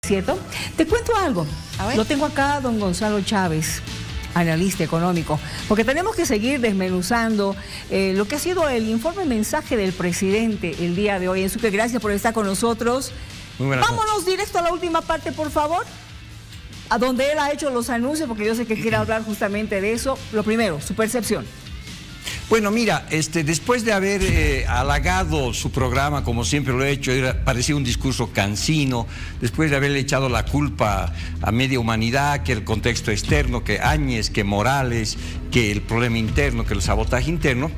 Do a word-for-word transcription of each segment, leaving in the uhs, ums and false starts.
¿Cierto? Te cuento algo. Lo tengo acá, don Gonzalo Chávez, analista económico, porque tenemos que seguir desmenuzando eh, lo que ha sido el informe mensaje del presidente el día de hoy. Enzuque, gracias por estar con nosotros. Muy buenas Vámonos noches. Directo a la última parte, por favor, a donde él ha hecho los anuncios, porque yo sé que quiere hablar justamente de eso. Lo primero, su percepción. Bueno, mira, este, después de haber eh, halagado su programa, como siempre lo he hecho, era, parecía un discurso cansino, después de haberle echado la culpa a media humanidad, que el contexto externo, que Áñez, que Morales, que el problema interno, que el sabotaje interno,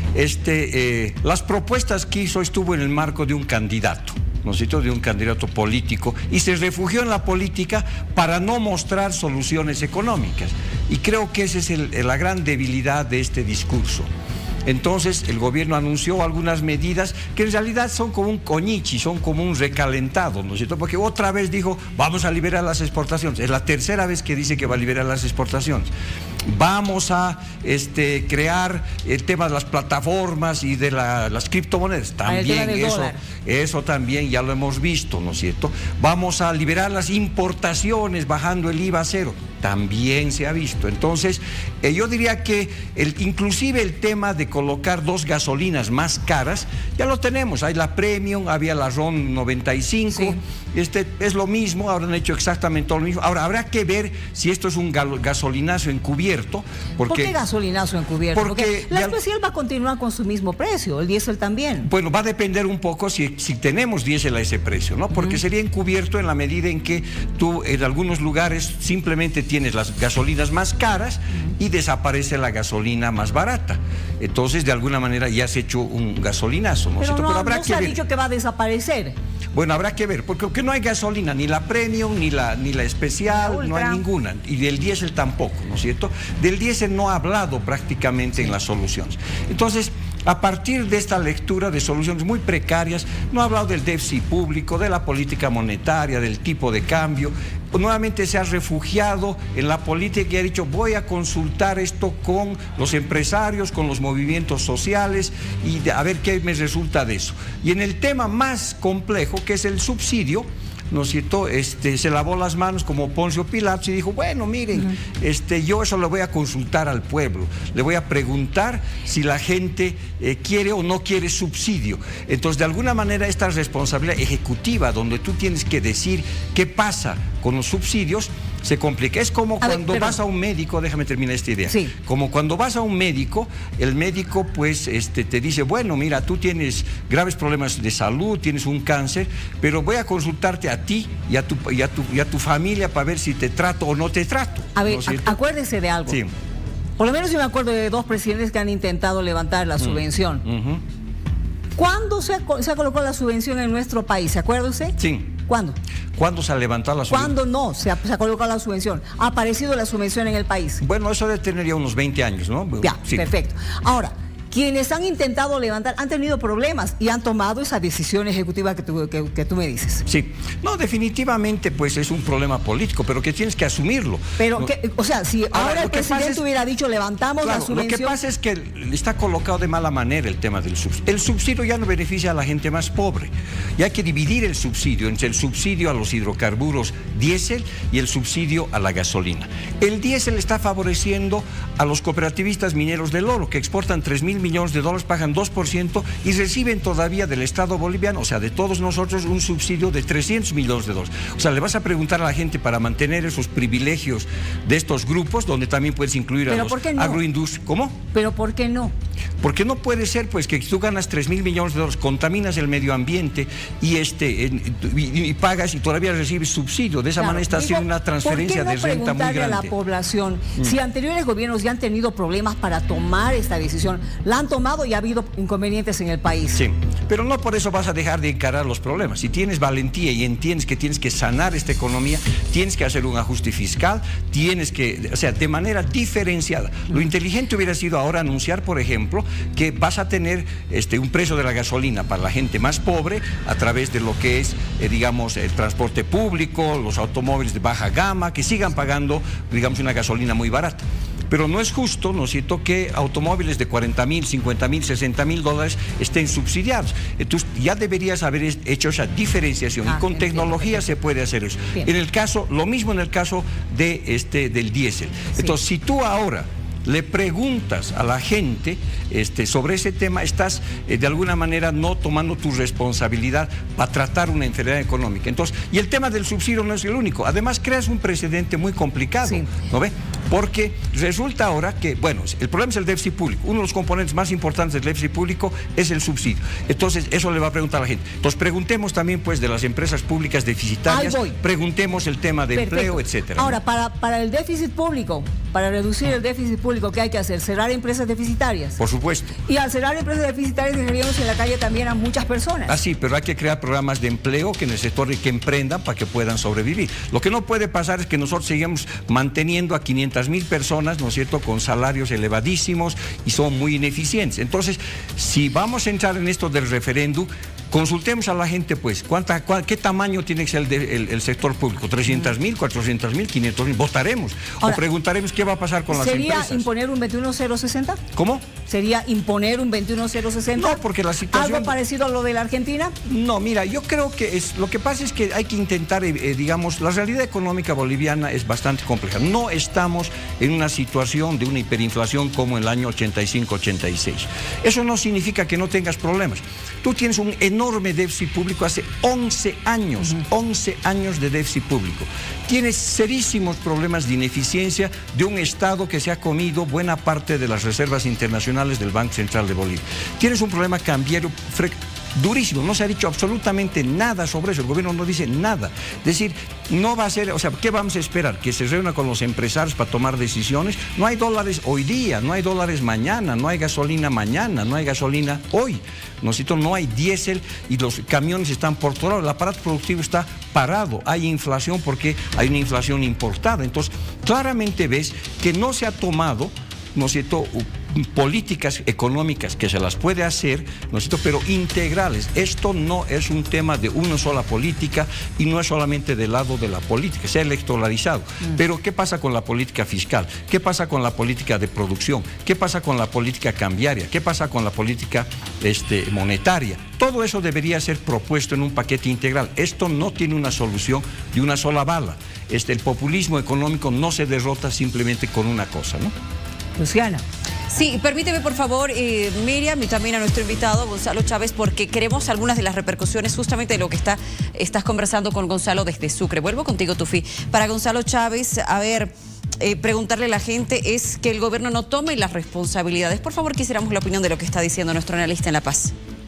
este, eh, las propuestas que hizo estuvo en el marco de un candidato, ¿no es cierto?, de un candidato político, y se refugió en la política para no mostrar soluciones económicas. Y creo que esa es el, la gran debilidad de este discurso. Entonces el gobierno anunció algunas medidas que en realidad son como un coñichi, son como un recalentado, ¿no es cierto? Porque otra vez dijo, vamos a liberar las exportaciones. Es la tercera vez que dice que va a liberar las exportaciones. Vamos a este, crear el tema de las plataformas y de la, las criptomonedas. También eso, eso también ya lo hemos visto, ¿no es cierto? Vamos a liberar las importaciones bajando el I V A a cero. También se ha visto. Entonces, eh, yo diría que el, inclusive el tema de colocar dos gasolinas más caras, ya lo tenemos. Hay la Premium, había la RON noventa y cinco, sí. este, es lo mismo, ahora han hecho exactamente lo mismo. Ahora, habrá que ver si esto es un gasolinazo encubierto. Porque, ¿Por qué gasolinazo encubierto? Porque, porque la ya, especial va a continuar con su mismo precio, el diésel también. Bueno, va a depender un poco si, si tenemos diésel a ese precio, ¿no? Porque uh-huh. sería encubierto en la medida en que tú en algunos lugares simplemente tienes las gasolinas más caras y desaparece la gasolina más barata. Entonces, de alguna manera ya se ha hecho un gasolinazo, ¿no? Pero no, Pero habrá no que se ha ver. dicho que va a desaparecer. Bueno, habrá que ver, porque no hay gasolina, ni la Premium, ni la, ni la especial, la no hay ninguna. Y del diésel tampoco, ¿no es cierto? Del diésel no ha hablado prácticamente sí. en las soluciones. Entonces, a partir de esta lectura de soluciones muy precarias, no ha hablado del déficit público, de la política monetaria, del tipo de cambio. Nuevamente se ha refugiado en la política y ha dicho, voy a consultar esto con los empresarios, con los movimientos sociales y a ver qué me resulta de eso. Y en el tema más complejo, que es el subsidio, ¿no es cierto? Este, se lavó las manos como Poncio Pilatos y dijo, bueno, miren, uh-huh. este, yo eso le voy a consultar al pueblo, le voy a preguntar si la gente eh, quiere o no quiere subsidio. Entonces, de alguna manera, esta responsabilidad ejecutiva, donde tú tienes que decir qué pasa con los subsidios, se complica. Es como a cuando ver, pero... vas a un médico, déjame terminar esta idea, sí. como cuando vas a un médico, el médico pues este, te dice, bueno, mira, tú tienes graves problemas de salud, tienes un cáncer, pero voy a consultarte a ti y a tu, y a tu, y a tu familia para ver si te trato o no te trato. A ver, ¿no acuérdese de algo. Sí. Por lo menos yo me acuerdo de dos presidentes que han intentado levantar la subvención. Mm. Uh-huh. ¿Cuándo se, se ha colocado la subvención en nuestro país? ¿Se acuerda usted? Sí. ¿Cuándo? ¿Cuándo se ha levantado la subvención? ¿Cuándo no se ha, se ha colocado la subvención? ¿Ha aparecido la subvención en el país? Bueno, eso debe tener ya unos veinte años, ¿no? Ya, sí. Perfecto. Ahora, quienes han intentado levantar han tenido problemas y han tomado esa decisión ejecutiva que tú, que, que tú me dices. Sí, no, definitivamente pues es un problema político, pero que tienes que asumirlo. Pero, no, que, o sea, si ahora, ahora el presidente es, hubiera dicho levantamos claro, la subvención... Lo que pasa es que está colocado de mala manera el tema del subsidio. El subsidio ya no beneficia a la gente más pobre. Y hay que dividir el subsidio entre el subsidio a los hidrocarburos diésel y el subsidio a la gasolina. El diésel está favoreciendo a los cooperativistas mineros del oro, que exportan tres mil millones de dólares, pagan dos por ciento y reciben todavía del Estado boliviano, o sea, de todos nosotros, un subsidio de trescientos millones de dólares. O sea, le vas a preguntar a la gente para mantener esos privilegios de estos grupos, donde también puedes incluir a los no? agroindustrias. ¿Cómo? ¿Pero por qué no? Porque no puede ser, pues, que tú ganas tres mil millones de dólares, contaminas el medio ambiente y, este, y, y pagas y todavía recibes subsidio. De esa claro, manera está digo, haciendo una transferencia no de renta muy grande. A la población, mm. si anteriores gobiernos ya han tenido problemas para tomar esta decisión, la han tomado y ha habido inconvenientes en el país. Sí, pero no por eso vas a dejar de encarar los problemas. Si tienes valentía y entiendes que tienes que sanar esta economía, tienes que hacer un ajuste fiscal, tienes que, o sea, de manera diferenciada. Lo inteligente hubiera sido ahora anunciar, por ejemplo, que vas a tener este, un precio de la gasolina para la gente más pobre a través de lo que es, eh, digamos, el transporte público, los automóviles de baja gama, que sigan pagando, digamos, una gasolina muy barata. Pero no es justo, ¿no es cierto?, que automóviles de cuarenta mil, cincuenta mil, sesenta mil dólares estén subsidiados. Entonces ya deberías haber hecho esa diferenciación ah, y con entiendo, tecnología entiendo. se puede hacer eso. Bien. En el caso, lo mismo en el caso de este, del diésel. Sí. Entonces, si tú ahora le preguntas a la gente este, sobre ese tema, estás eh, de alguna manera no tomando tu responsabilidad para tratar una enfermedad económica. Entonces, y el tema del subsidio no es el único. Además, creas un precedente muy complicado, sí. ¿no ve? Porque resulta ahora que, bueno, el problema es el déficit público. Uno de los componentes más importantes del déficit público es el subsidio. Entonces, eso le va a preguntar a la gente. Entonces, preguntemos también, pues, de las empresas públicas deficitarias. Preguntemos el tema de Perfecto. empleo, etcétera. Ahora, ¿no? para, para el déficit público, para reducir el déficit público, ¿qué hay que hacer? ¿Cerrar empresas deficitarias? Por supuesto. Y al cerrar empresas deficitarias dejaríamos en la calle también a muchas personas. Ah, sí, pero hay que crear programas de empleo que en el sector que emprendan para que puedan sobrevivir. Lo que no puede pasar es que nosotros sigamos manteniendo a quinientas mil personas, ¿no es cierto?, con salarios elevadísimos y son muy ineficientes. Entonces, si vamos a entrar en esto del referéndum, consultemos a la gente, pues, ¿cuánta, cuál, ¿qué tamaño tiene que ser el, de, el, el sector público? ¿trescientas mil, cuatrocientas mil, quinientas mil? Votaremos. Ahora, o preguntaremos qué va a pasar con las empresas. ¿Sería imponer un veintiuno cero sesenta? ¿Cómo? ¿Sería imponer un veintiuno cero sesenta? No, porque la situación... ¿Algo parecido a lo de la Argentina? No, mira, yo creo que es, lo que pasa es que hay que intentar, eh, digamos, la realidad económica boliviana es bastante compleja. No estamos en una situación de una hiperinflación como en el año ochenta y cinco, ochenta y seis. Eso no significa que no tengas problemas. Tú tienes un enorme déficit público hace once años, uh-huh. once años de déficit público. Tienes serísimos problemas de ineficiencia de un Estado que se ha comido buena parte de las reservas internacionales del Banco Central de Bolivia. Tienes un problema cambiario durísimo, no se ha dicho absolutamente nada sobre eso, el gobierno no dice nada. Es decir, no va a ser, o sea, ¿qué vamos a esperar? ¿Que se reúna con los empresarios para tomar decisiones? No hay dólares hoy día, no hay dólares mañana, no hay gasolina mañana, no hay gasolina hoy. Nosotros no hay diésel y los camiones están por todo lado, el aparato productivo está parado, hay inflación porque hay una inflación importada. Entonces, claramente ves que no se ha tomado, ¿no es cierto?, políticas económicas que se las puede hacer, ¿no es cierto?, pero integrales. Esto no es un tema de una sola política y no es solamente del lado de la política, se ha electoralizado. Mm. Pero ¿qué pasa con la política fiscal? ¿Qué pasa con la política de producción? ¿Qué pasa con la política cambiaria? ¿Qué pasa con la política este, monetaria? Todo eso debería ser propuesto en un paquete integral. Esto no tiene una solución de una sola bala. Este, el populismo económico no se derrota simplemente con una cosa, ¿no? Luciana. Sí, permíteme por favor, eh, Miriam, y también a nuestro invitado, Gonzalo Chávez, porque queremos algunas de las repercusiones justamente de lo que está, estás conversando con Gonzalo desde Sucre. Vuelvo contigo, Tufi. Para Gonzalo Chávez, a ver, eh, preguntarle a la gente es que el gobierno no tome las responsabilidades. Por favor, quisiéramos la opinión de lo que está diciendo nuestro analista en La Paz.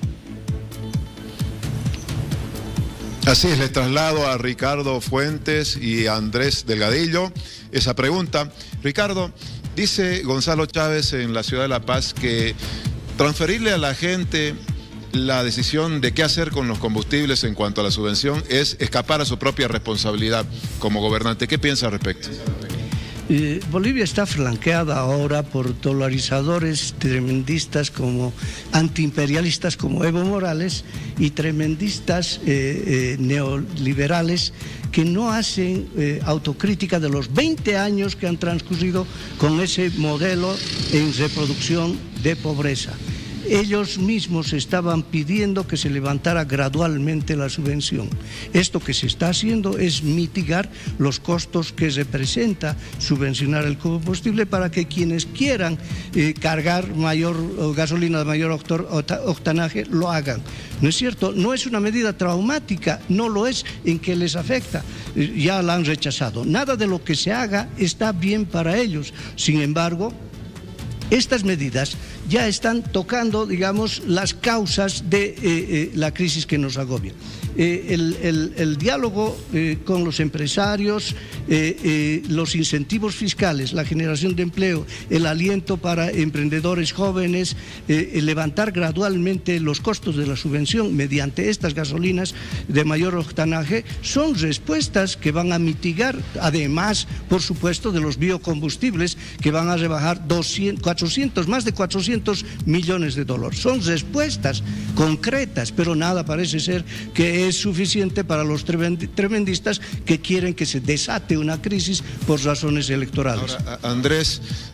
Así es, les traslado a Ricardo Fuentes y a Andrés Delgadillo esa pregunta. Ricardo, dice Gonzalo Chávez en la ciudad de La Paz que transferirle a la gente la decisión de qué hacer con los combustibles en cuanto a la subvención es escapar a su propia responsabilidad como gobernante. ¿Qué piensa al respecto? Eh, Bolivia está flanqueada ahora por dolarizadores tremendistas como antiimperialistas como Evo Morales y tremendistas eh, eh, neoliberales que no hacen eh, autocrítica de los veinte años que han transcurrido con ese modelo en reproducción de pobreza. Ellos mismos estaban pidiendo que se levantara gradualmente la subvención. Esto que se está haciendo es mitigar los costos que representa subvencionar el combustible para que quienes quieran eh, cargar mayor eh, gasolina de mayor octanaje lo hagan. ¿No es cierto? No es una medida traumática, no lo es en que les afecta. Eh, ya la han rechazado. Nada de lo que se haga está bien para ellos. Sin embargo, estas medidas ya están tocando, digamos, las causas de eh, eh, la crisis que nos agobia. Eh, el, el, el diálogo eh, con los empresarios, eh, eh, los incentivos fiscales, la generación de empleo, el aliento para emprendedores jóvenes, eh, el levantar gradualmente los costos de la subvención mediante estas gasolinas de mayor octanaje, son respuestas que van a mitigar, además, por supuesto, de los biocombustibles que van a rebajar doscientos, cuatrocientos, más de cuatrocientos millones de dólares. Son respuestas concretas, pero nada parece ser que es suficiente para los tremendistas que quieren que se desate una crisis por razones electorales. Ahora, Andrés,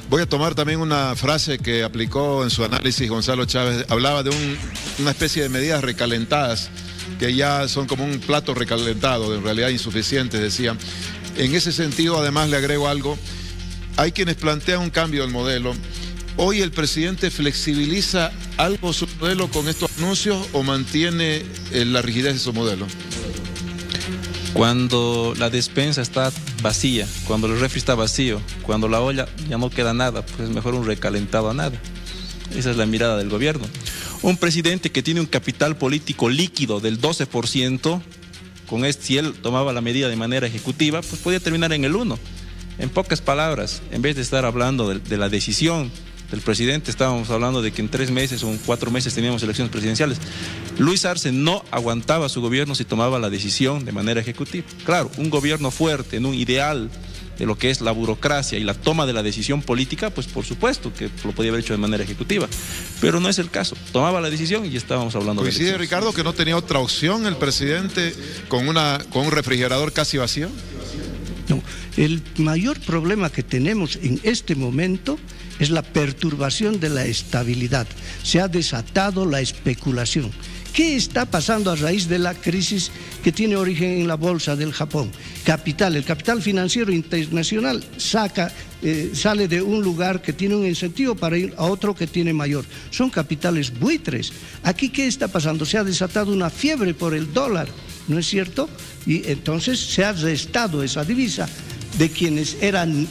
Voy a tomar también una frase que aplicó en su análisis Gonzalo Chávez. Hablaba de un, una especie de medidas recalentadas, que ya son como un plato recalentado, en realidad insuficientes, decía. En ese sentido, además, le agrego algo. Hay quienes plantean un cambio del modelo. ¿Hoy el presidente flexibiliza algo su modelo con estos anuncios o mantiene eh, la rigidez de su modelo? Cuando la despensa está vacía, cuando el refri está vacío, cuando la olla ya no queda nada, pues es mejor un recalentado a nada. Esa es la mirada del gobierno. Un presidente que tiene un capital político líquido del doce por ciento, con este, si él tomaba la medida de manera ejecutiva, pues podía terminar en el uno. En pocas palabras, en vez de estar hablando de, de la decisión del presidente, estábamos hablando de que en tres meses o en cuatro meses teníamos elecciones presidenciales. Luis Arce no aguantaba su gobierno si tomaba la decisión de manera ejecutiva. Claro, un gobierno fuerte en un ideal de lo que es la burocracia y la toma de la decisión política, pues por supuesto que lo podía haber hecho de manera ejecutiva, pero no es el caso. Tomaba la decisión y estábamos hablando de ¿Coincide, Ricardo, que no tenía otra opción el presidente con, una, con un refrigerador casi vacío? No, el mayor problema que tenemos en este momento es la perturbación de la estabilidad. Se ha desatado la especulación. ¿Qué está pasando a raíz de la crisis que tiene origen en la bolsa del Japón? Capital, el capital financiero internacional saca, eh, sale de un lugar que tiene un incentivo para ir a otro que tiene mayor. Son capitales buitres. Aquí, ¿qué está pasando? Se ha desatado una fiebre por el dólar, ¿no es cierto? Y entonces se ha restado esa divisa de quienes eran,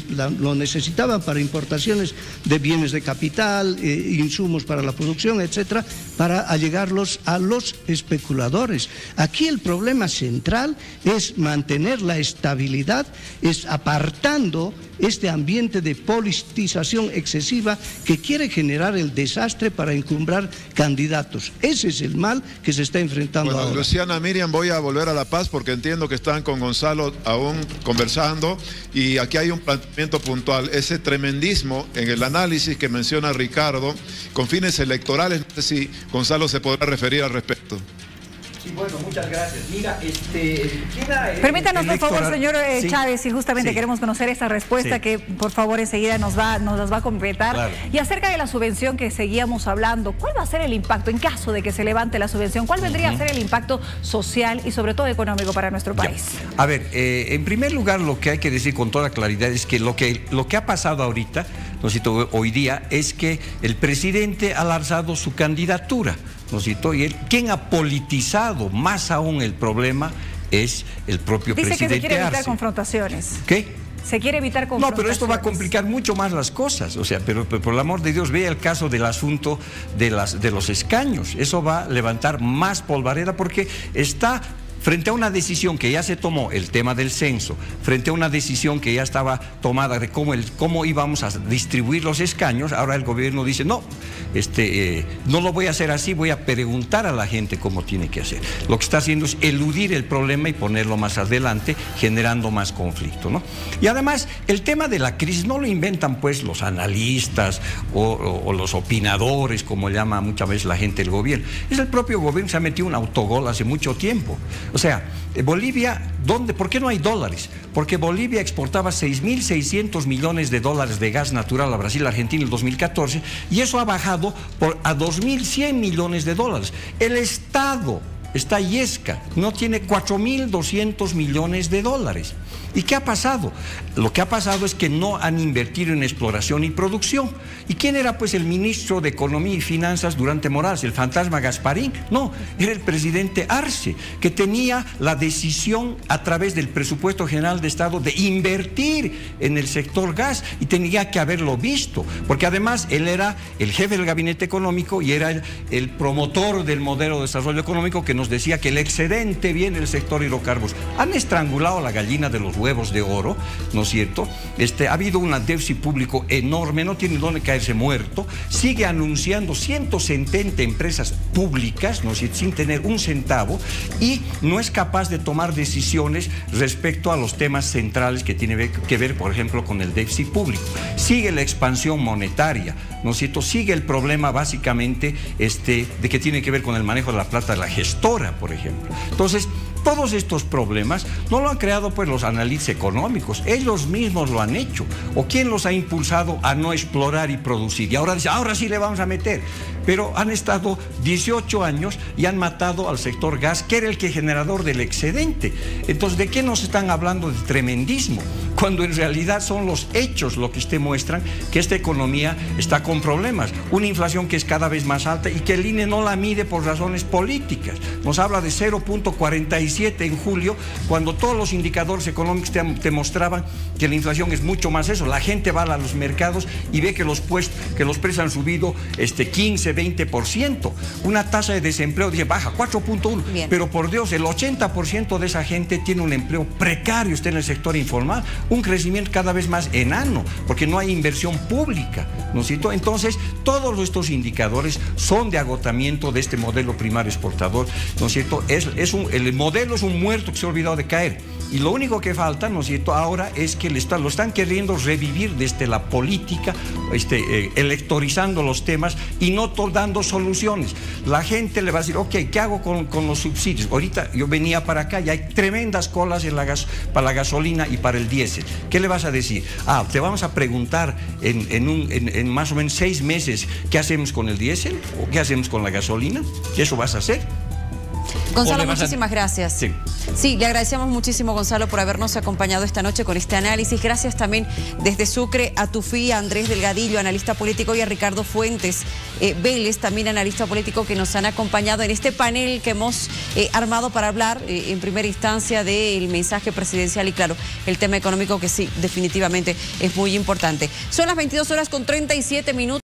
lo necesitaban para importaciones de bienes de capital, eh, insumos para la producción, etcétera, para allegarlos a los especuladores. Aquí el problema central es mantener la estabilidad, es apartando este ambiente de politización excesiva que quiere generar el desastre para encumbrar candidatos. Ese es el mal que se está enfrentando bueno, ahora. Luciana, Miriam, voy a volver a La Paz porque entiendo que están con Gonzalo aún conversando y aquí hay un planteamiento puntual. Ese tremendismo en el análisis que menciona Ricardo con fines electorales, no sé si Gonzalo se podrá referir al respecto. Sí, bueno, muchas gracias. Mira, este... Permítanos, por favor, señor eh, sí, Chávez, y justamente sí. queremos conocer esta respuesta Sí. que, por favor, enseguida nos va, nos las va a completar. Claro. Y acerca de la subvención que seguíamos hablando, ¿cuál va a ser el impacto en caso de que se levante la subvención? ¿Cuál vendría uh-huh. a ser el impacto social y sobre todo económico para nuestro país? Ya. A ver, eh, en primer lugar, lo que hay que decir con toda claridad es que lo que, lo que ha pasado ahorita, ¿no es cierto?, hoy día, es que el presidente ha lanzado su candidatura, ¿no es cierto? Y él, quien ha politizado más aún el problema es el propio Dice presidente que se quiere evitar Arce. confrontaciones. ¿Qué? Se quiere evitar confrontaciones. No, pero esto va a complicar mucho más las cosas, o sea, pero, pero por el amor de Dios, vea el caso del asunto de, las, de los escaños. Eso va a levantar más polvareda porque está frente a una decisión que ya se tomó, el tema del censo, frente a una decisión que ya estaba tomada de cómo, el, cómo íbamos a distribuir los escaños, ahora el gobierno dice, no, este, eh, no lo voy a hacer así, voy a preguntar a la gente cómo tiene que hacer. Lo que está haciendo es eludir el problema y ponerlo más adelante, generando más conflicto, ¿no? Y además, el tema de la crisis no lo inventan pues los analistas o, o, o los opinadores, como llama muchas veces la gente del gobierno. Es el propio gobierno, se ha metido un autogol hace mucho tiempo. O sea, Bolivia, ¿dónde? ¿Por qué no hay dólares? Porque Bolivia exportaba seis mil seiscientos millones de dólares de gas natural a Brasil, Argentina en el dos mil catorce, y eso ha bajado por, a dos mil cien millones de dólares. El Estado está yesca, no tiene cuatro mil doscientos millones de dólares. ¿Y qué ha pasado? Lo que ha pasado es que no han invertido en exploración y producción. ¿Y quién era pues el ministro de Economía y Finanzas durante Morales? ¿El fantasma Gasparín? No, era el presidente Arce, que tenía la decisión a través del presupuesto general de Estado de invertir en el sector gas y tenía que haberlo visto, porque además él era el jefe del gabinete económico y era el, el promotor del modelo de desarrollo económico que nos decía que el excedente viene del sector hidrocarburos. Han estrangulado a la gallina de los huevos de oro, ¿no es cierto? Este, ha habido un déficit público enorme, no tiene dónde caerse muerto, sigue anunciando ciento setenta empresas públicas, ¿no es cierto?, sin tener un centavo, y no es capaz de tomar decisiones respecto a los temas centrales que tienen que ver, por ejemplo, con el déficit público. Sigue la expansión monetaria, ¿no es cierto? Sigue el problema básicamente este, de que tiene que ver con el manejo de la plata de la gestora, por ejemplo. Entonces, Todos estos problemas no lo han creado pues los analistas económicos, ellos mismos lo han hecho. ¿O quién los ha impulsado a no explorar y producir? Y ahora dice, ahora sí le vamos a meter. Pero han estado dieciocho años y han matado al sector gas, que era el que generador del excedente. Entonces, ¿de qué nos están hablando? De tremendismo, cuando en realidad son los hechos lo que te muestran que esta economía está con problemas. Una inflación que es cada vez más alta y que el I N E no la mide por razones políticas. Nos habla de cero punto cuarenta y siete en julio, cuando todos los indicadores económicos te, te mostraban que la inflación es mucho más eso. La gente va a los mercados y ve que los, puestos, que los precios han subido este, quince, veinte por ciento. Una tasa de desempleo, dice, baja cuatro punto uno. Pero por Dios, el ochenta por ciento de esa gente tiene un empleo precario, está en el sector informal, un crecimiento cada vez más enano, porque no hay inversión pública, ¿no es cierto? Entonces, todos estos indicadores son de agotamiento de este modelo primario exportador, ¿no es cierto? Es, es un, el modelo es un muerto que se ha olvidado de caer. Y lo único que falta, ¿no es cierto?, ahora es que le está, lo están queriendo revivir desde la política, este, eh, electorizando los temas y no dando soluciones. La gente le va a decir, ok, ¿qué hago con, con los subsidios? Ahorita yo venía para acá y hay tremendas colas en la gas, para la gasolina y para el diésel. ¿Qué le vas a decir? Ah, te vamos a preguntar en, en, un, en, en más o menos seis meses qué hacemos con el diésel o qué hacemos con la gasolina. ¿Qué eso vas a hacer? Gonzalo, muchísimas a... gracias. Sí. sí, le agradecemos muchísimo, Gonzalo, por habernos acompañado esta noche con este análisis. Gracias también desde Sucre a Tufí, a Andrés Delgadillo, analista político, y a Ricardo Fuentes eh, Vélez, también analista político, que nos han acompañado en este panel que hemos eh, armado para hablar eh, en primera instancia del mensaje presidencial y, claro, el tema económico, que sí, definitivamente es muy importante. Son las veintidós horas con treinta y siete minutos.